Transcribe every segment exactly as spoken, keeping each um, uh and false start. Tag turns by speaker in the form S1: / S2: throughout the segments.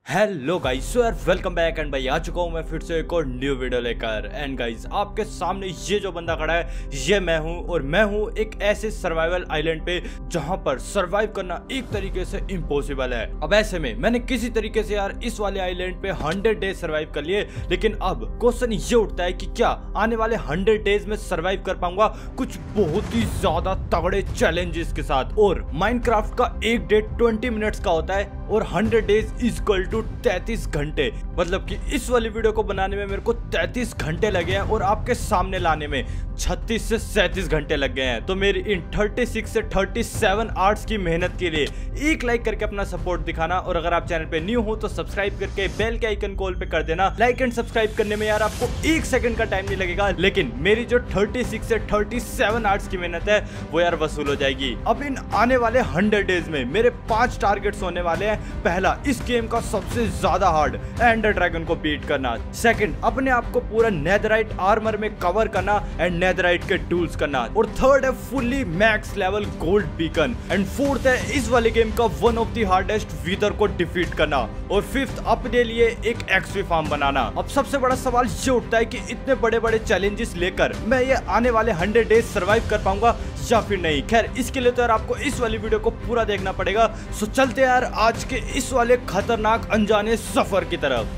S1: Hello guys, सो यार welcome back and भाई आ चुका हूँ मैं फिर से एक और न्यू वीडियो लेकर। एंड गाइस आपके सामने ये जो बंदा खड़ा है ये मैं हूँ, और मैं हूँ एक ऐसे सर्वाइवल आइलैंड पे जहाँ पर सर्वाइव करना एक तरीके से इम्पॉसिबल है। अब ऐसे में मैंने किसी तरीके से यार इस वाले आइलैंड पे हंड्रेड डेज सर्वाइव कर लिए, लेकिन अब क्वेश्चन ये उठता है कि क्या आने वाले हंड्रेड डेज में सर्वाइव कर पाऊंगा कुछ बहुत ही ज्यादा तगड़े चैलेंजेस के साथ। और माइनक्राफ्ट का एक डे ट्वेंटी मिनट्स का होता है और हंड्रेड डेज इक्वल टू तैंतीस घंटे, मतलब कि इस वाली वीडियो को बनाने में मेरे को तैंतीस घंटे लगे हैं और आपके सामने लाने में छत्तीस से सैंतीस घंटे लग गए हैं। तो मेरी इन छत्तीस से सैंतीस आवर्स की मेहनत के लिए एक लाइक करके अपना सपोर्ट दिखाना, और अगर आप चैनल पे न्यू हो तो सब्सक्राइब करके बेल के आइकन कॉल पे कर देना। लाइक एंड सब्सक्राइब करने में यार आपको एक सेकंड का टाइम नहीं लगेगा, लेकिन मेरी जो छत्तीस से सैंतीस आवर्स की मेहनत है वो यार वसूल हो जाएगी। अब इन आने वाले हंड्रेड डेज में मेरे पांच टारगेट्स होने वाले हैं। पहला, इस गेम का सबसे ज्यादा हार्ड एंडर ड्रैगन को बीट करना। सेकंड, अपने आप को पूरा नेदराइट आर्मर में कवर करना एंड नेदराइट के टूल्स करना। और थर्ड है fully max level gold beacon. And fourth है इस वाले गेम का one of the hardest Wither को डिफीट करना। और फिफ्थ, अपने लिए एक एक्सवी फार्म बनाना। अब सबसे बड़ा सवाल ये उठता है कि इतने बड़े बड़े चैलेंजेस लेकर मैं ये आने वाले हंड्रेड डेज सर्वाइव कर पाऊंगा या फिर नहीं। खैर इसके लिए तो यार आपको इस वाली वीडियो को पूरा देखना पड़ेगा। सो चलते यार आज के इस वाले खतरनाक अनजाने सफर की तरफ।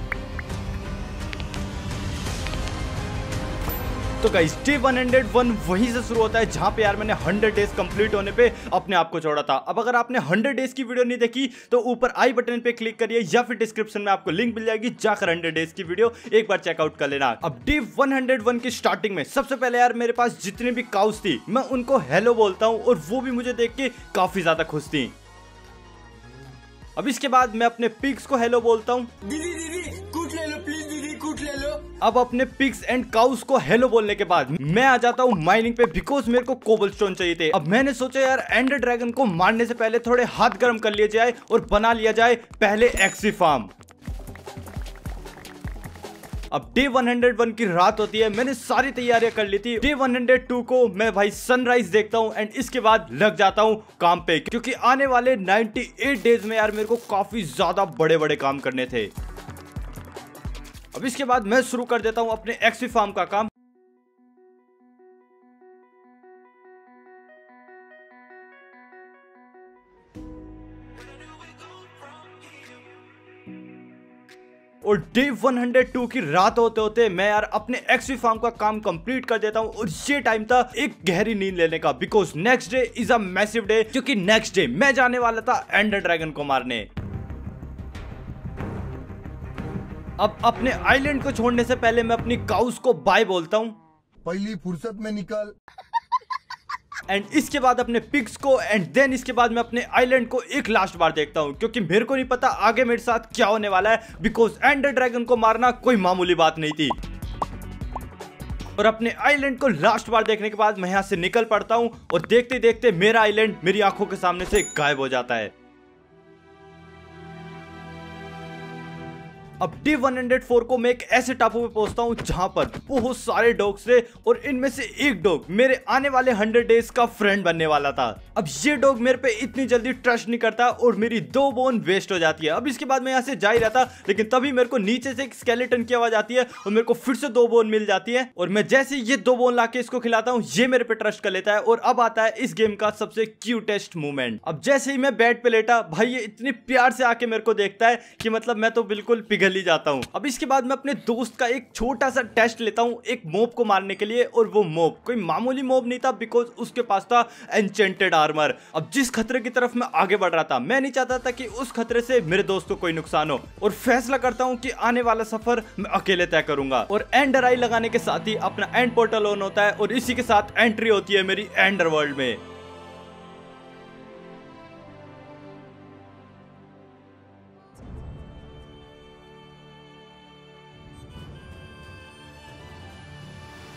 S1: तो guys day one hundred one वहीं से शुरू होता है जहां पे यार मैंने हंड्रेड डेज कंप्लीट होने पे अपने आप को छोड़ा था। अब अगर आपने हंड्रेड डेज की वीडियो नहीं देखी तो ऊपर आई बटन पे क्लिक करिए या फिर डिस्क्रिप्शन में आपको लिंक मिल जाएगी, जाकर हंड्रेड डेज की वीडियो एक बार चेकआउट कर लेना। अब डे वन हंड्रेड वन की स्टार्टिंग में सबसे पहले यार मेरे पास जितनी भी काउस थी मैं उनको हेलो बोलता हूँ, और वो भी मुझे देख के काफी ज्यादा खुश थी। अब इसके बाद मैं अपने पिग्स को हेलो बोलता हूँ।
S2: दीदी दीदी कूट ले लो, प्लीज दीदी कूट ले लो।
S1: अब अपने पिग्स एंड काउस को हेलो बोलने के बाद मैं आ जाता हूँ माइनिंग पे, बिकॉज मेरे को कोबलस्टोन चाहिए थे। अब मैंने सोचा यार एंडर ड्रैगन को मारने से पहले थोड़े हाथ गर्म कर लिए जाए और बना लिया जाए पहले एक्सी फार्म। अब डे वन हंड्रेड वन की रात होती है, मैंने सारी तैयारियां कर ली थी। डे वन हंड्रेड टू को मैं भाई सनराइज देखता हूं एंड इसके बाद लग जाता हूं काम पे, क्योंकि आने वाले अट्ठानवे डेज में यार मेरे को काफी ज्यादा बड़े बड़े काम करने थे। अब इसके बाद मैं शुरू कर देता हूं अपने एक्सी फार्म का काम। और डे वन हंड्रेड टू की रात होते होते मैं यार अपने एक्सवी फार्म का काम कंप्लीट कर देता हूं, और ये टाइम था एक गहरी नींद लेने का, because next day is a massive day, क्योंकि नेक्स्ट डे मैं जाने वाला था एंडर ड्रैगन को मारने। अब अपने आइलैंड को छोड़ने से पहले मैं अपनी काउस को बाय बोलता हूं,
S3: पहली फुर्सत में निकल।
S1: एंड इसके बाद अपने पिग्स को, एंड देन इसके बाद मैं अपने आइलैंड को एक लास्ट बार देखता हूं, क्योंकि मेरे को नहीं पता आगे मेरे साथ क्या होने वाला है, बिकॉज एंडर ड्रैगन को मारना कोई मामूली बात नहीं थी। और अपने आइलैंड को लास्ट बार देखने के बाद मैं यहां से निकल पड़ता हूं, और देखते देखते मेरा आइलैंड मेरी आंखों के सामने से गायब हो जाता है। अब डे वन हंड्रेड फोर को मैं एक ऐसे टापू पे पहुंचता हूं जहां पर बहुत सारे डॉग्स थे, और इनमें से एक डॉग मेरे आने वाले हंड्रेड डेज का फ्रेंड बनने वाला था। अब ये डॉग मेरे पे इतनी जल्दी ट्रस्ट नहीं करता और मेरी दो बोन वेस्ट हो जाती है। अब इसके बाद मैं यहां से जा ही रहा था, लेकिन तभी मेरे को नीचे से एक स्केलेटन की आवाज आती है और मेरे को फिर से दो बोन मिल जाती है, और मैं जैसे ये दो बोन लाके इसको खिलाता हूँ ये मेरे पे ट्रस्ट कर लेता है। और अब आता है इस गेम का सबसे क्यूटेस्ट मोमेंट। अब जैसे ही मैं बेड पे लेटा, भाई ये इतनी प्यार से आके मेरे को देखता है कि मतलब मैं तो बिल्कुल पिघल ही जाता हूं। अब इसके बाद मैं अपने दोस्त का एक छोटा सा टेस्ट लेता हूं एक मोब को मारने के लिए, और वो मोब कोई मामूली मोब नहीं था, बिकॉज उसके पास था एन्चेंटेड आर्मर। अब जिस खतरे की तरफ मैं आगे बढ़ रहा था, मैं नहीं चाहता था कि उस खतरे से मेरे दोस्त को कोई नुकसान हो, और फैसला करता हूं कि आने वाला सफर मैं अकेले तय करूंगा। और एंडर आई लगाने के साथ ही अपना एंड पोर्टल ऑन होता है, और इसी के साथ एंट्री होती है मेरी एंडर वर्ल्ड में।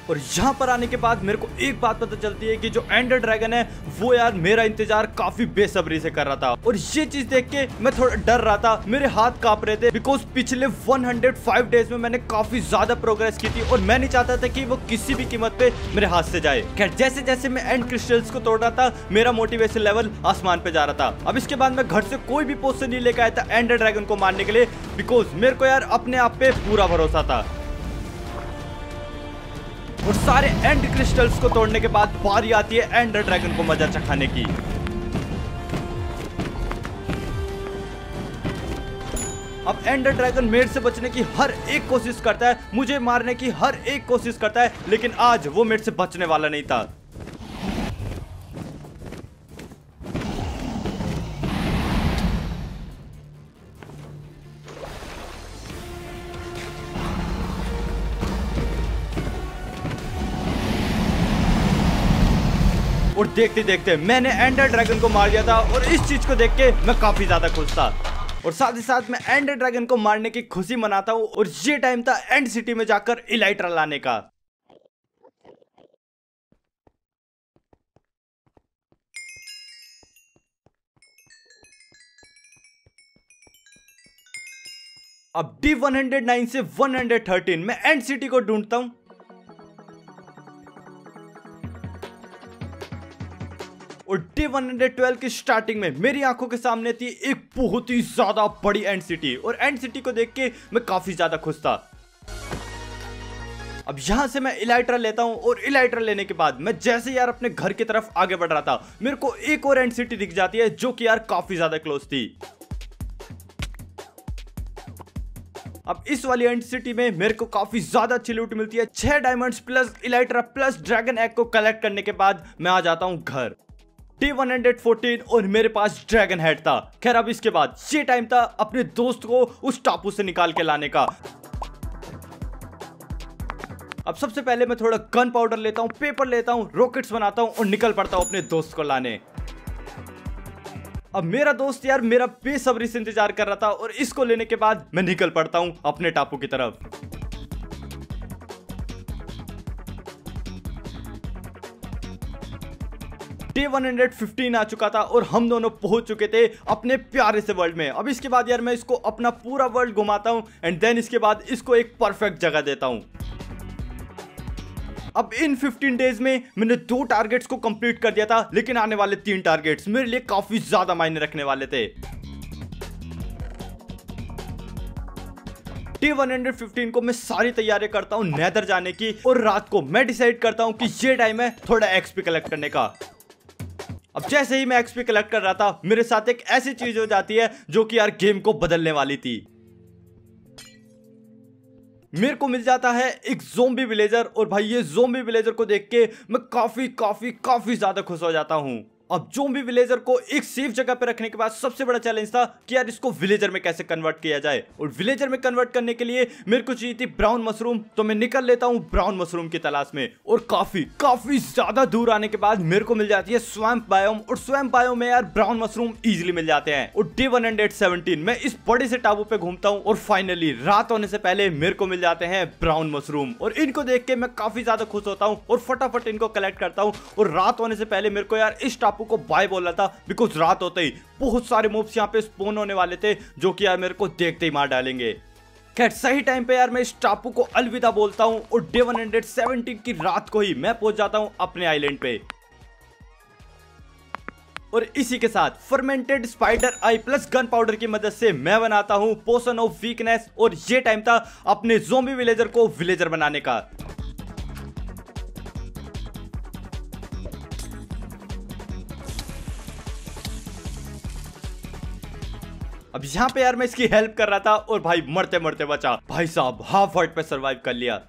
S1: और यहाँ पर आने के बाद मेरे को एक बात पता चलती है कि जो एंडर ड्रैगन है वो यार मेरा इंतजार काफी बेसब्री से कर रहा था। और ये चीज देख के मैं थोड़ा डर रहा था, मेरे हाथ कांप रहे थे, बिकॉज पिछले एक सौ पाँच डेज में मैंने काफी ज्यादा प्रोग्रेस की थी और मैं नहीं चाहता था कि वो किसी भी कीमत पे मेरे हाथ से जाए। खैर जैसे जैसे मैं एंड क्रिस्टल्स को तोड़ रहा था मेरा मोटिवेशन लेवल आसमान पे जा रहा था। अब इसके बाद मैं घर से कोई भी पोशन नहीं लेकर आया था एंडर ड्रैगन को मारने के लिए, बिकॉज मेरे को यार अपने आप पे पूरा भरोसा था। और सारे एंड क्रिस्टल्स को तोड़ने के बाद बारी आती है एंडर ड्रैगन को मजा चखाने की। अब एंडर ड्रैगन मेरे से बचने की हर एक कोशिश करता है, मुझे मारने की हर एक कोशिश करता है, लेकिन आज वो मेरे से बचने वाला नहीं था। और देखते देखते मैंने एंडर ड्रैगन को मार दिया था और इस चीज को देख के मैं काफी ज्यादा खुश था। और साथ ही साथ मैं एंडर ड्रैगन को मारने की खुशी मनाता हूँ और ये टाइम था एंड सिटी में जाकर इलाइट्रा लाने का। अब डी वन हंड्रेड नाइन से वन हंड्रेड थर्टीन मैं एंड सिटी को ढूंढता हूं। और डे वन हंड्रेड ट्वेल्व की स्टार्टिंग में मेरी आंखों के सामने थी एक बहुत ही ज्यादा बड़ी एंड सिटी, और एंड सिटी को देख के मैं काफी ज्यादा खुश था। अब यहां से मैं इलाइट्रा लेता हूं और इलाइट्रा लेने के बाद मैं जैसे यार अपने घर की तरफ आगे बढ़ रहा था मेरे को एक और एंड सिटी दिख जाती है जो कि यार काफी ज्यादा क्लोज थी। अब इस वाली एंड सिटी में मेरे को काफी ज्यादा अच्छी लूट मिलती है। छह diamonds plus elytra plus dragon egg को कलेक्ट करने के बाद मैं आ जाता हूं घर। डी वन हंड्रेड फोर्टीन और मेरे पास ड्रैगन हेड था। खैर अब इसके बाद ये टाइम था अपने दोस्त को उस टापू से निकाल के लाने का। अब सबसे पहले मैं थोड़ा गन पाउडर लेता हूं, पेपर लेता हूं, रॉकेट्स बनाता हूं और निकल पड़ता हूं अपने दोस्त को लाने। अब मेरा दोस्त यार मेरा बेसब्री से इंतजार कर रहा था और इसको लेने के बाद मैं निकल पड़ता हूं अपने टापू की तरफ। डे वन हंड्रेड फिफ्टीन आ चुका था और हम दोनों पहुंच चुके थे अपने प्यारे से वर्ल्ड में। अब इसके बाद यार मैं इसको अपना पूरा वर्ल्ड घुमाता हूं एंड देन इसके बाद इसको एक परफेक्ट जगह देता हूं। अब इन फिफ्टीन डेज में मैंने दो टारगेट्स को कंप्लीट कर दिया था, लेकिन आने वाले तीन टारगेट्स मेरे लिए काफी ज्यादा मायने रखने वाले थे। डे वन हंड्रेड फिफ्टीन को मैं सारी तैयारी करता हूं नेदर जाने की, और रात को मैं डिसाइड करता हूं कि ये टाइम है थोड़ा एक्सपी कलेक्ट करने का। अब जैसे ही मैं एक्सपी कलेक्ट कर रहा था मेरे साथ एक ऐसी चीज हो जाती है जो कि यार गेम को बदलने वाली थी। मेरे को मिल जाता है एक ज़ोंबी विलेजर, और भाई ये ज़ोंबी विलेजर को देख के मैं काफी काफी काफी ज्यादा खुश हो जाता हूं। अब ज़ोंबी विलेजर को एक सेफ जगह पे रखने के बाद सबसे बड़ा चैलेंज था कि यार इसको विलेजर में कैसे कन्वर्ट किया जाए, और विलेजर में कन्वर्ट करने के लिए मेरे को चाहिए थी ब्राउन मशरूम। तो मैं निकल लेता हूं ब्राउन मशरूम की तलाश में, और काफी काफी ज्यादा दूर आने के बाद मेरे को मिल जाती है स्वैम्प बायोम, और स्वैम्प बायोम में यार ब्राउन मशरूम इजिली मिल जाते हैं। और डे वन हंड्रेड सेवनटीन मैं इस बड़े से टापू पे घूमता हूँ और फाइनली रात होने से पहले मेरे को मिल जाते हैं ब्राउन मशरूम, और इनको देख के मैं काफी ज्यादा खुश होता हूँ और फटाफट इनको कलेक्ट करता हूँ। और रात होने से पहले मेरे को यार इस टापू को बाय बोल रहा था, बिकॉज रात होते ही बहुत सारे मोब्स यहाँ पे स्पॉन होने वाले थे जो कि यार मेरे को देखते ही मार डालेंगे। खैर सही टाइम पे यार मैं इस टापू को अलविदा बोलता हूँ और डे वन हंड्रेड सेवनटीन की रात को ही मैं पहुंच जाता हूँ अपने आइलैंड पे। और इसी के साथ fermented spider eye plus gunpowder की मदद से मैं बनाता हूँ पोशन ऑफ वीकनेस, और ये टाइम था अपने ज़ोंबी विलेजर को विलेजर बनाने का। अब यहाँ पे यार मैं इसकी हेल्प कर रहा था और भाई मरते मरते बचा। भाई साहब हाफ हार्ट पे सरवाइव कर लिया।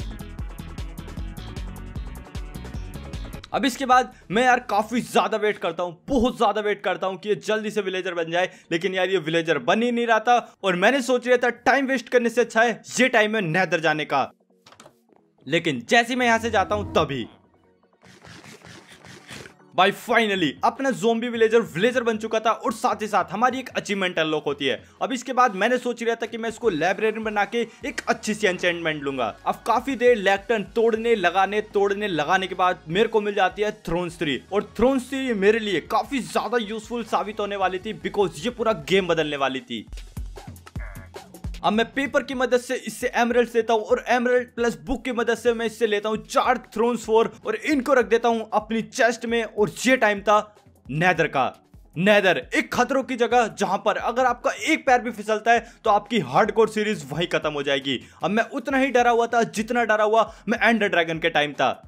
S1: अब इसके बाद मैं यार काफी ज्यादा वेट करता हूँ, बहुत ज्यादा वेट करता हूँ कि ये जल्दी से विलेजर बन जाए, लेकिन यार ये विलेजर बन ही नहीं रहा था। और मैंने सोच लिया था टाइम वेस्ट करने से अच्छा है ये टाइम है नेदर जाने का। लेकिन जैसे मैं यहां से जाता हूं तभी भाई फाइनली अपना ज़ोंबी विलेजर विलेजर बन चुका था और साथ ही साथ हमारी एक अचीवमेंट अनलॉक होती है। अब इसके बाद मैंने सोच रहा था कि मैं इसको लाइब्रेरी बना के एक अच्छी सी एन्चेंटमेंट लूंगा। अब काफी देर लैक्टन तोड़ने लगाने तोड़ने लगाने के बाद मेरे को मिल जाती है थ्रोन्स थ्री, और थ्रोन्स थ्री मेरे लिए काफी ज्यादा यूजफुल साबित होने वाली थी बिकॉज ये पूरा गेम बदलने वाली थी। अब मैं पेपर की मदद से इससे एमरल्ड लेता हूं और एमरल्ड प्लस बुक की मदद से मैं इससे लेता हूं चार थ्रोन्स फोर और इनको रख देता हूं अपनी चेस्ट में। और ये टाइम था नेदर का। नेदर एक खतरों की जगह जहां पर अगर आपका एक पैर भी फिसलता है तो आपकी हार्डकोर सीरीज वहीं खत्म हो जाएगी। अब मैं उतना ही डरा हुआ था जितना डरा हुआ मैं एंडर ड्रैगन के टाइम था।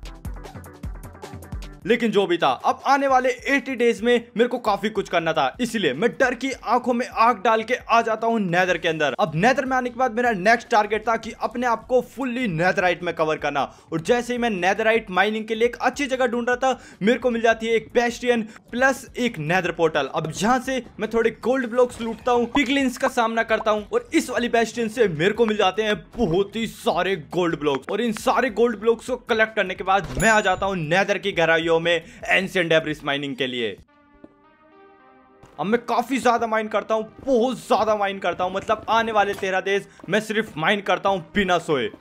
S1: लेकिन जो भी था, अब आने वाले अस्सी डेज में मेरे को काफी कुछ करना था, इसलिए मैं डर की आंखों में आंख डाल के आ जाता हूं नेदर के अंदर। अब नेदर में आने के बाद मेरा नेक्स्ट टारगेट था कि अपने आप को फुल्ली नेदराइट में कवर करना। और जैसे ही मैं नेदराइट माइनिंग के लिए एक अच्छी जगह ढूंढ रहा था, मेरे को मिल जाती है एक बेस्टियन प्लस एक नेदर पोर्टल। अब यहां से मैं थोड़े गोल्ड ब्लॉक्स लूटता हूं, पिगलिन्स का सामना करता हूं और इस वाली बेस्टियन से मेरे को मिल जाते हैं बहुत ही सारे गोल्ड ब्लॉक्स। और इन सारे गोल्ड ब्लॉक्स को कलेक्ट करने के बाद मैं आ जाता हूं नेदर की गहराइयों में एंशिएंट डेब्रिस माइनिंग के लिए। अब मैं काफी ज्यादा माइन करता हूं, बहुत ज्यादा माइन करता हूं, मतलब आने वाले तेरह डेज मैं सिर्फ माइन करता हूं बिना सोए।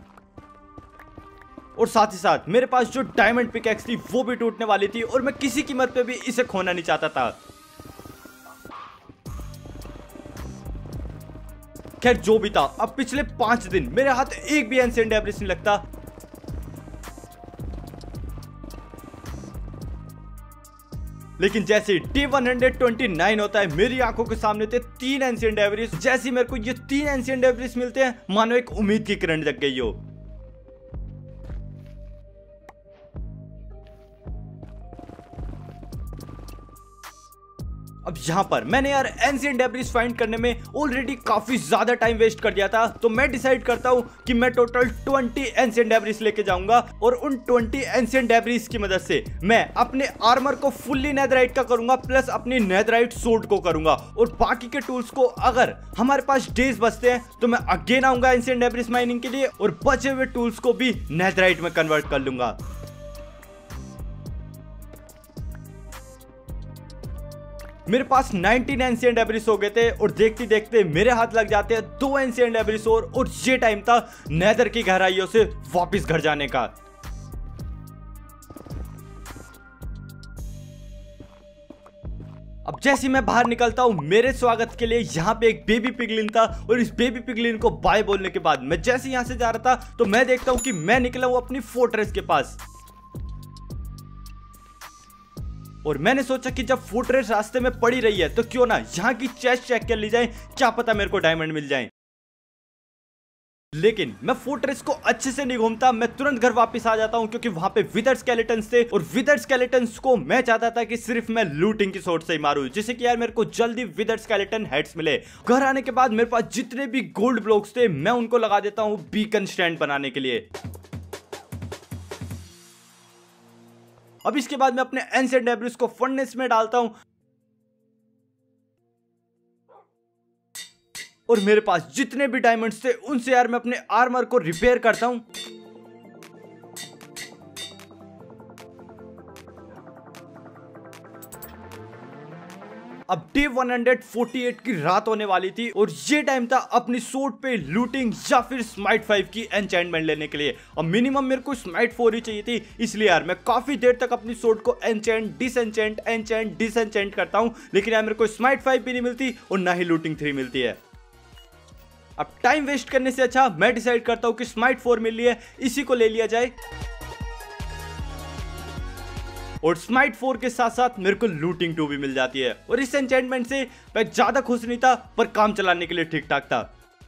S1: और साथ ही साथ मेरे पास जो डायमंड पिकैक्स थी वो भी टूटने वाली थी और मैं किसी कीमत पे भी इसे खोना नहीं चाहता था। खैर जो भी था, अब पिछले पांच दिन मेरे हाथ एक भी एंशिएंट डेब्रिस नहीं लगता। लेकिन जैसे डे एक सौ उनतीस होता है, मेरी आंखों के सामने थे तीन एंशिएंट डेब्रिस। जैसे मेरे को ये तीन एंशिएंट डेब्रिस मिलते हैं, मानो एक उम्मीद की किरण जग गई हो। अब यहां पर मैंने यार एंशिएंट डेब्रिस फाइंड करने में ऑलरेडी काफी ज्यादा टाइम वेस्ट कर दिया था, तो मैं डिसाइड करता हूं कि मैं टोटल बीस एंशिएंट डेब्रिस लेके जाऊंगा और उन बीस एंशिएंट डेब्रिस की मदद से मैं अपने आर्मर को फुल्ली नेदराइट का करूंगा प्लस अपनी नेदराइट सोर्ड को करूंगा। और बाकी के टूल्स को अगर हमारे पास डेज बचते हैं तो मैं अगेन आऊंगा एंशिएंट डेब्रिस माइनिंग के लिए और बचे हुए टूल्स को भी नेदराइट में कन्वर्ट कर लूंगा। मेरे पास उन्नीस एंशिएंट डेब्रिस हो गए थे और देखते देखते मेरे हाथ लग जाते हैं दो एंशिएंट डेब्रिस और, और ये टाइम था नेदर की गहराइयों से वापस घर जाने का। अब जैसे मैं बाहर निकलता हूं, मेरे स्वागत के लिए यहां पे एक बेबी पिगलिन था और इस बेबी पिगलिन को बाय बोलने के बाद मैं जैसे यहां से जा रहा था तो मैं देखता हूं कि मैं निकला हूं अपनी फोर्ट्रेस के पास। और मैंने सोचा कि जब फोर्ट्रेस रास्ते में पड़ी रही है तो क्यों ना यहां की चेस्ट चेक कर ली जाए, क्या पता मेरे को डायमंड मिल जाए। लेकिन मैं फोर्ट्रेस को अच्छे से नहीं घूमता, मैं तुरंत घर वापस आ जाता हूं क्योंकि वहां पे विदर्ड स्केलेटन्स थे और विदर्ड स्केलेटन्स को मैं चाहता था कि सिर्फ मैं लूटिंग की सोर्ट से ही मारूं, जिससे कि यार मेरे को जल्दी विदर्ड स्केलेटन हेड्स मिले। घर आने के बाद मेरे पास जितने भी गोल्ड ब्लॉक्स थे मैं उनको लगा देता हूं बीकन स्टैंड बनाने के लिए। अब इसके बाद मैं अपने एंशिएंट डेब्रिस को फर्नेस में डालता हूं और मेरे पास जितने भी डायमंड्स थे उनसे यार मैं अपने आर्मर को रिपेयर करता हूं। अब डे एक सौ अड़तालीस की रात होने वाली थी और ये टाइम था अपनी सोर्ड पे लूटिंग या फिर स्माइट फाइव की एन्चेंटमेंट लेने के लिए। अब मिनिमम मेरे को स्माइट फोर ही चाहिए थी, इसलिए यार मैं काफी देर तक अपनी सोर्ड को एन्चेंट डिसएन्चेंट एन्चेंट डिसएन्चेंट करता हूं, लेकिन यार मेरे को स्माइट फाइव भी नहीं मिलती और ना ही लूटिंग थ्री मिलती है। अब टाइम वेस्ट करने से अच्छा मैं डिसाइड करता हूं कि स्माइट फोर मिल रही है, इसी को ले लिया जाए। और स्माइट फोर के साथ साथ मेरे को लूटिंग टू भी मिल जाती है और इस एन्चेंटमेंट से मैं ज्यादा खुश नहीं था पर काम चलाने के लिए ठीक ठाक था।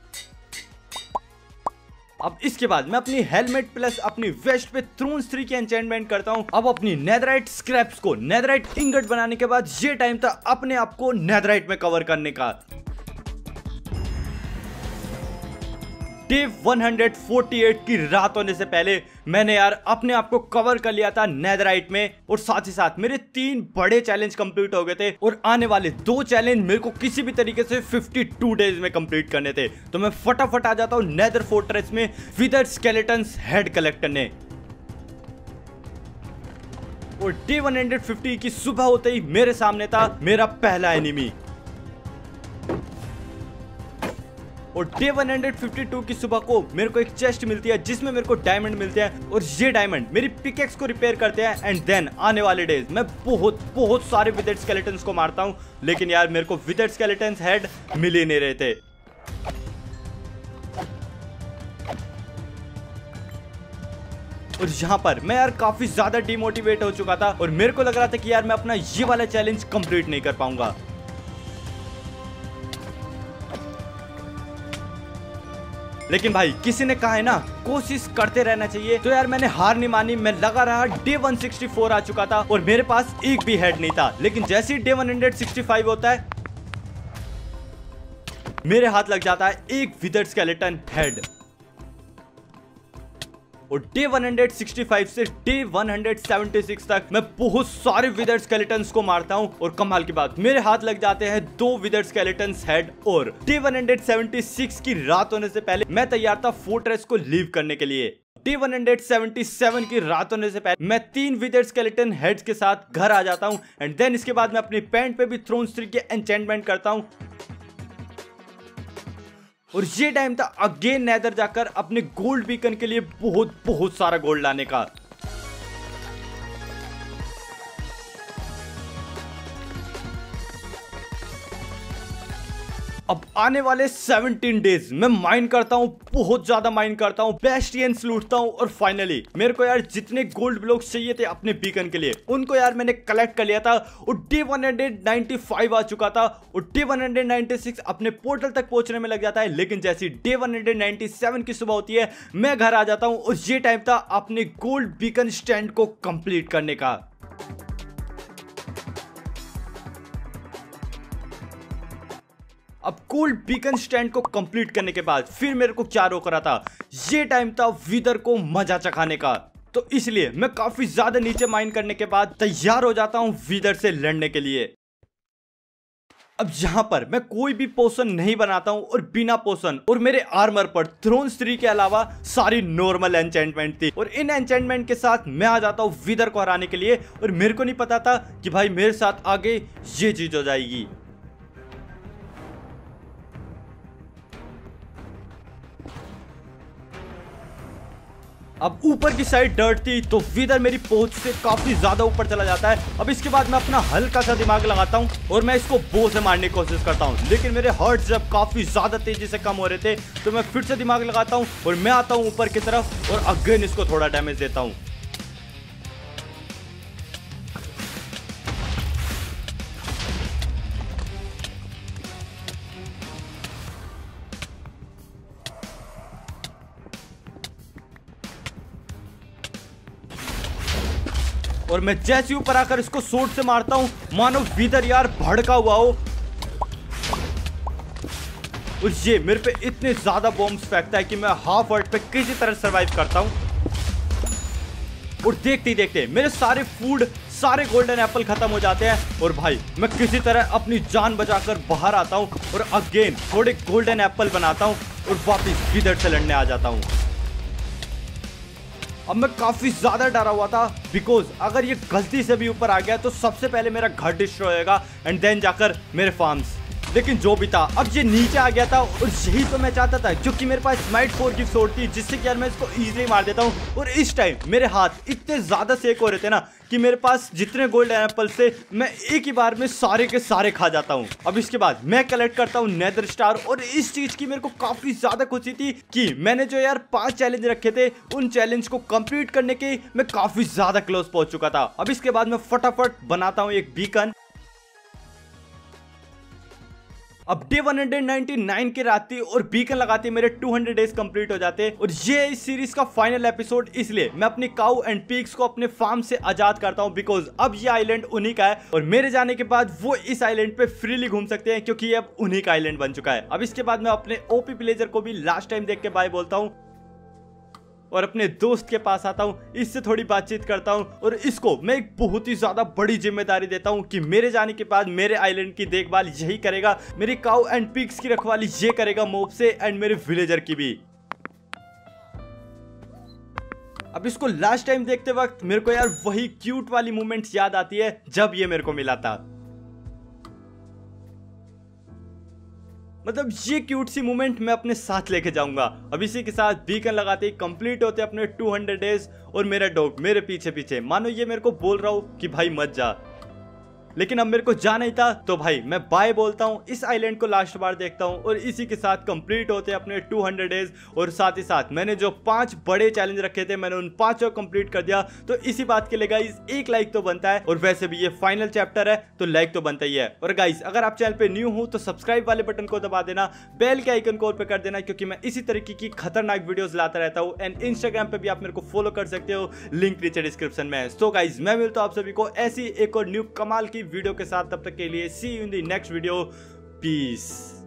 S1: अब इसके बाद मैं अपनी हेलमेट प्लस अपनी वेस्ट पे थ्रोन्स थ्री की एन्चेंटमेंट करता हूं। अब अपनी नेदराइट स्क्रैप्स को नेदराइट इंगट बनाने के बाद ये टाइम था अपने आप को नेदराइट में कवर करने का। डे एक सौ अड़तालीस की रात होने से पहले मैंने यार अपने आप को कवर कर लिया था नेदराइट में और साथ ही साथ मेरे तीन बड़े चैलेंज कंप्लीट हो गए थे और आने वाले दो चैलेंज मेरे को किसी भी तरीके से बावन डेज में कंप्लीट करने थे। तो मैं फटाफट आ जाता हूं नेदर फोर्ट्रेस में विदर्ड स्केलेटन्स हेड कलेक्ट करने। और डे वन फिफ्टी की सुबह होते ही मेरे सामने था मेरा पहला एनिमी। और डे वन फिफ्टी टू की सुबह को मेरे को एक चेस्ट मिलती है जिसमें मेरे को डायमंड मिलते हैं और ये डायमंड मेरी पिकेक्स को रिपेयर करते हैं। एंड देन आने वाले डेज मैं बहुत बहुत सारे विदेड स्केलेटन्स को मारता हूं, लेकिन यार मेरे को विदेड स्केलेटन्स हेड मिल ही नहीं रहे थे। और यहाँ पर मैं यार काफी ज्यादा डिमोटिवेट हो चुका था और मेरे को लग रहा था कि यार मैं अपना ये वाला चैलेंज कंप्लीट नहीं कर पाऊंगा। लेकिन भाई किसी ने कहा है ना कोशिश करते रहना चाहिए, तो यार मैंने हार नहीं मानी। मैं लगा रहा, डे वन सिक्सटी फोर आ चुका था और मेरे पास एक भी हेड नहीं था। लेकिन जैसे ही डे वन सिक्सटी फाइव होता है मेरे हाथ लग जाता है एक विदर्ड स्केलेटन हेड। और डे वन सिक्सटी फाइव से डे वन सेवेंटी सिक्स तक मैं बहुत सारे विदर्ड स्केलेटन्स को मारता हूं और कमाल की बात मेरे हाथ लग जाते हैं दो विदर्ड स्केलेटन्स हेड। और डे वन सेवेंटी सिक्स की रात होने से पहले मैं तैयार था फोर्ट्रेस को लीव करने के लिए। डे वन सेवेंटी सेवन की रात होने से पहले मैं तीन विदर्ड स्केलेटन हेड्स के साथ घर आ जाता हूं। एंड देन इसके बाद मैं अपनी पैंट पे भी थ्रोन्स थ्री के एन्चेंटमेंट करता हूं। और ये टाइम था अगेन नेदर जाकर अपने गोल्ड बीकन के लिए बहुत बहुत सारा गोल्ड लाने का। अब आने वाले सत्रह डेज मैं माइन करता हूं, बहुत ज्यादा माइन करता हूं, बेस्टियंस लूटता हूं और फाइनली मेरे को यार जितने गोल्ड ब्लॉक्स चाहिए थे अपने बीकन के लिए उनको यार मैंने कलेक्ट कर लिया था। और डे वन नाइंटी फाइव आ चुका था और डे वन नाइंटी सिक्स अपने पोर्टल तक पहुंचने में लग जाता है। लेकिन जैसी डे वन नाइंटी सेवन की सुबह होती है मैं घर आ जाता हूं और ये टाइम था अपने गोल्ड बीकन स्टैंड को कंप्लीट करने का। अब गोल्ड बीकन स्टैंड को कंप्लीट करने के बाद फिर मेरे को क्या रोक रहा था, ये टाइम था विदर को मजा चखाने का। तो इसलिए मैं काफी ज्यादा नीचे माइन करने के बाद तैयार हो जाता हूं विदर से लड़ने के लिए। अब यहां पर मैं कोई भी पोशन नहीं बनाता हूं और बिना पोशन और मेरे आर्मर पर थ्रोन्स थ्री के अलावा सारी नॉर्मल एन्चेंटमेंट थी। और इन एन्चेंटमेंट के साथ मैं आ जाता हूं विदर को हराने के लिए। और मेरे को नहीं पता था कि भाई मेरे साथ आगे ये चीज हो जाएगी। अब ऊपर की साइड डर्ट थी तो विदर मेरी पहुंच से काफी ज्यादा ऊपर चला जाता है। अब इसके बाद मैं अपना हल्का सा दिमाग लगाता हूं और मैं इसको बो से मारने की कोशिश करता हूं। लेकिन मेरे हर्ट्स जब काफी ज्यादा तेजी से कम हो रहे थे तो मैं फिर से दिमाग लगाता हूं और मैं आता हूं ऊपर की तरफ और अगेन इसको थोड़ा डैमेज देता हूं। और मैं जैसे ऊपर आकर इसको सोर्ड से मारता हूं मानो विदर यार भड़का हुआ हो और ये मेरे पे इतने ज्यादा बॉम्ब्स फेंकता है कि मैं हाफ वर्ल्ड पे किसी तरह सरवाइव करता हूं। और देखते ही देखते मेरे सारे फूड सारे गोल्डन एप्पल खत्म हो जाते हैं और भाई मैं किसी तरह अपनी जान बचाकर बाहर आता हूं और अगेन थोड़े गोल्डन एप्पल बनाता हूं और वापस विदर से लड़ने आ जाता हूं। अब मैं काफी ज्यादा डरा हुआ था बिकॉज अगर ये गलती से भी ऊपर आ गया तो सबसे पहले मेरा घर डिस्ट्रॉय होगा एंड देन जाकर मेरे फार्म्स। लेकिन जो भी था अब ये नीचे आ गया था और यही तो मैं चाहता था क्योंकि मेरे पास स्माइट फोर की सोर्ड थी जिससे कि यार मैं इसको इजीली मार देता हूँ। और इस टाइम मेरे हाथ इतने ज्यादा सेक हो रहे थे ना कि मेरे पास जितने गोल्ड एप्पल से मैं एक ही बार में सारे के सारे खा जाता हूँ। अब इसके बाद मैं कलेक्ट करता हूँ नेदर स्टार और इस चीज की मेरे को काफी ज्यादा खुशी थी कि मैंने जो यार पांच चैलेंज रखे थे उन चैलेंज को कंप्लीट करने के मैं काफी ज्यादा क्लोज पहुंच चुका था। अब इसके बाद मैं फटाफट बनाता हूँ एक बीकन। अब डे वन नाइंटी नाइन की रात थी और बीकन लगाते मेरे टू हंड्रेड डेज कंप्लीट हो जाते और ये इस सीरीज का फाइनल एपिसोड। इसलिए मैं अपनी काऊ एंड पिग्स को अपने फार्म से आजाद करता हूं बिकॉज अब ये आइलैंड उन्हीं का है और मेरे जाने के बाद वो इस आइलैंड पे फ्रीली घूम सकते हैं क्योंकि ये अब उन्हीं का आइलैंड बन चुका है। अब इसके बाद मैं अपने ओपी प्लेजर को भी लास्ट टाइम देख के बाय बोलता हूँ और अपने दोस्त के पास आता हूं, इससे थोड़ी बातचीत करता हूं और इसको मैं एक बहुत ही ज्यादा बड़ी जिम्मेदारी देता हूं कि मेरे जाने के बाद मेरे आइलैंड की देखभाल यही करेगा, मेरी काऊ एंड पिग्स की रखवाली ये करेगा मोब से एंड मेरे विलेजर की भी। अब अब इसको लास्ट टाइम देखते वक्त मेरे को यार वही क्यूट वाली मोमेंट्स याद आती है जब ये मेरे को मिला था। मतलब ये क्यूट सी मोमेंट मैं अपने साथ लेके जाऊंगा। अब इसी के साथ बीकन लगाते ही कंप्लीट होते अपने टू हंड्रेड डेज और मेरा डॉग मेरे पीछे पीछे, मानो ये मेरे को बोल रहा हूं कि भाई मत जा। लेकिन अब मेरे को जाना ही था तो भाई मैं बाय बोलता हूँ, इस आइलैंड को लास्ट बार देखता हूँ और इसी के साथ कंप्लीट होते अपने टू हंड्रेड डेज। और साथ ही साथ मैंने जो पांच बड़े चैलेंज रखे थे मैंने उन पांचों कंप्लीट कर दिया। तो इसी बात के लिए गाइस एक लाइक तो बनता है, और वैसे भी ये फाइनल चैप्टर है तो लाइक तो बनता ही है। और गाइस अगर आप चैनल पे न्यू हो तो सब्सक्राइब वाले बटन को दबा देना, बेल के आइकन को ऑल पे कर देना, क्योंकि मैं इसी तरीके की खतरनाक वीडियोस लाता रहता हूँ। एंड इंस्टाग्राम पे भी आप मेरे को फॉलो कर सकते हो, लिंक नीचे डिस्क्रिप्शन में है। सो गाइस मैं मिलता हूँ आप सभी को ऐसी एक और न्यू कमाल की वीडियो के साथ। तब तक के लिए see you in the next video, piece.